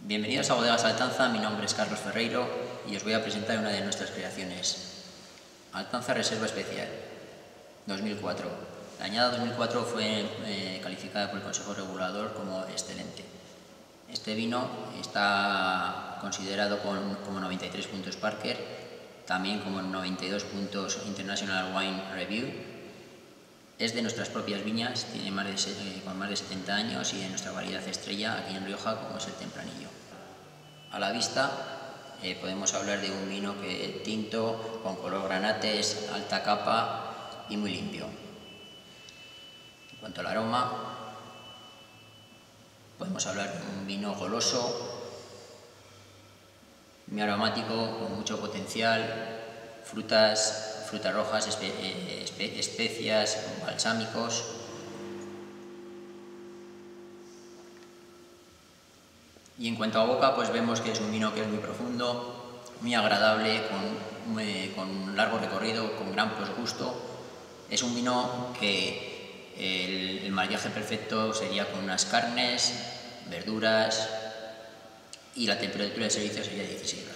Bienvenidos a Bodegas Altanza, mi nombre es Carlos Ferreiro y os voy a presentar una de nuestras creaciones. Altanza Reserva Especial, 2004. La añada 2004 fue calificada por el Consejo Regulador como excelente. Este vino está considerado como 93 puntos Parker, también como 92 puntos International Wine Review. Es de nuestras propias viñas, tiene con más de 70 años y de nuestra variedad estrella aquí en Rioja, como es el Tempranillo. A la vista podemos hablar de un vino tinto, con color granates, alta capa y muy limpio. En cuanto al aroma, podemos hablar de un vino goloso, muy aromático, con mucho potencial, frutas rojas, especias, balsámicos. Y en cuanto a boca, pues vemos que es un vino que es muy profundo, muy agradable, con un largo recorrido, con gran posgusto. Es un vino que el maridaje perfecto sería con unas carnes, verduras, y la temperatura de servicio sería 16 grados.